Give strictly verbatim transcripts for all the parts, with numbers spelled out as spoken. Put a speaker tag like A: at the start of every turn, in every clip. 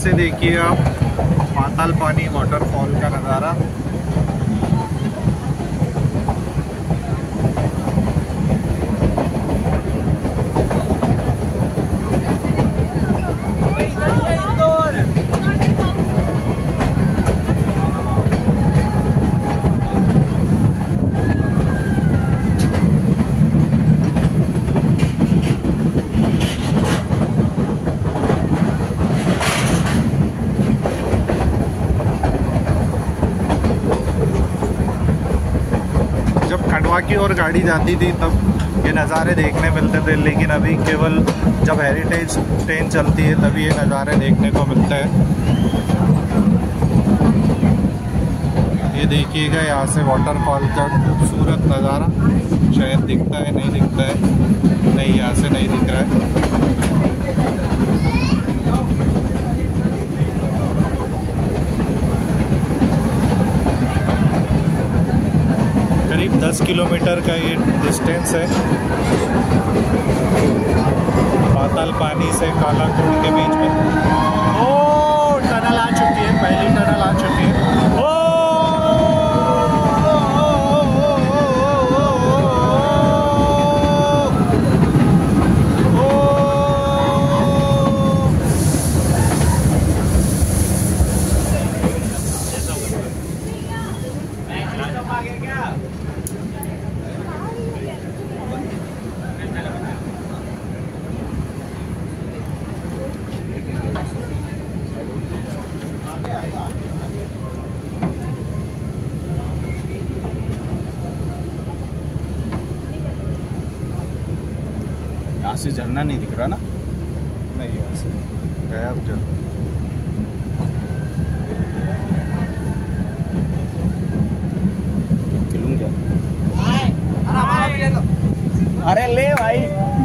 A: से देखिए आप पाताल पानी वाटरफॉल का नज़ारा। की और गाड़ी जाती थी तब ये नज़ारे देखने मिलते थे, लेकिन अभी केवल जब हेरिटेज ट्रेन चलती है तभी ये नज़ारे देखने को मिलते हैं। ये देखिएगा यहाँ से वाटरफॉल का खूबसूरत नज़ारा, शायद दिखता है नहीं दिखता है, नहीं यहाँ से नहीं दिख रहा है। करीब दस किलोमीटर का ये डिस्टेंस है पाताल पानी से कालाकोट के बीच में। ओ टनल आ चुकी है, पहली टनल आ चुकी है। ओ यहाँ से झरना नहीं दिख रहा ना, नहीं यहाँ से गया अब झरना। खिलूँ क्या? अरे ले भाई,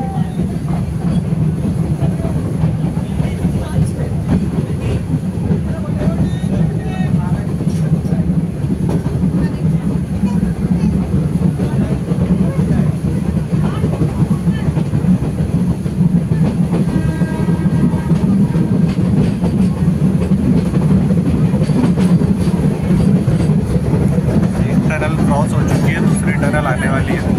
A: क्रॉस हो चुकी है, दूसरी टनल आने वाली है।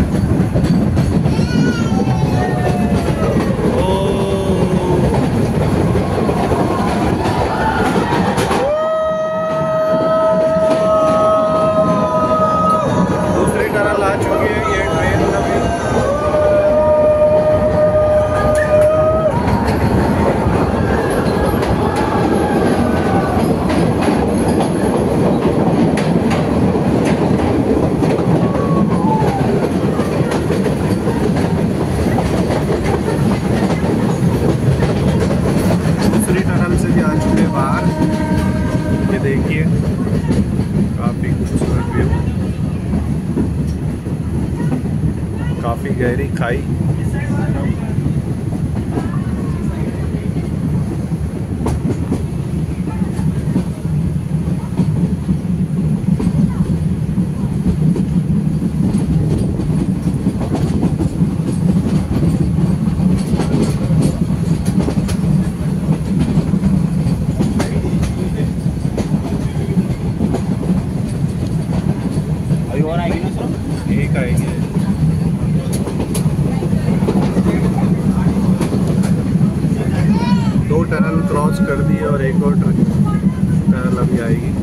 A: दूसरी टनल आ चुकी है, ये ट्रेन अभी देखिए काफ़ी खूबसूरत व्यू, काफ़ी गहरी खाई। एक आएगी, दो टनल क्रॉस कर दी और एक और टनल अभी आएगी।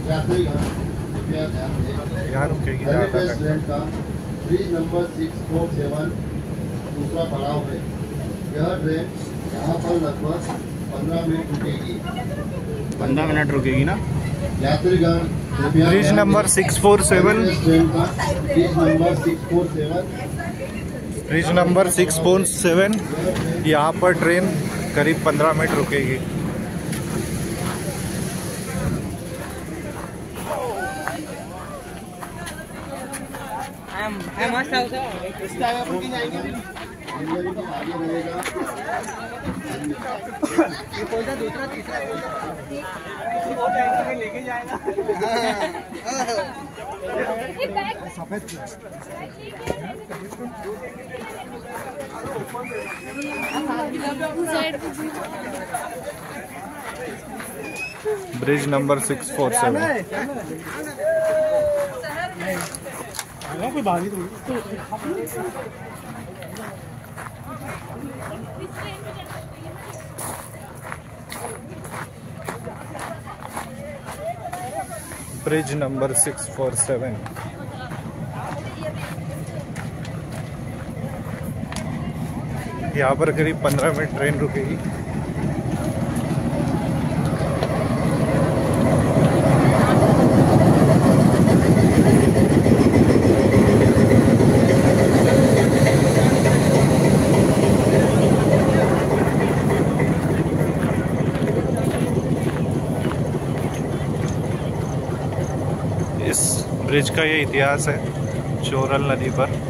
B: यात्रीगण कृपया ध्यान दें,
A: यहाँ रुकेगी ज़्यादा
B: हेरिटेज
A: तक।
B: ट्रेन का bridge number six four seven दूसरा पड़ाव है। यह ट्रेन यहाँ पर लगभग पंद्रह मिनट रुकेगी।
A: पंद्रह मिनट रुकेगी ना।
B: यात्रीगण कृपया
A: ब्रिज
B: ध्यान
A: नंबर
B: दें,
A: six four seven
B: heritage train का bridge number six four seven
A: bridge number six four seven यहाँ पर ट्रेन करीब पंद्रह मिनट रुकेगी।
C: लेके जाएगा
A: bridge number six four seven
C: कोई भागी तो
A: bridge number six four seven यहाँ पर करीब पंद्रह मिनट ट्रेन रुकेगी। इस ब्रिज का ये इतिहास है, चोरल नदी पर।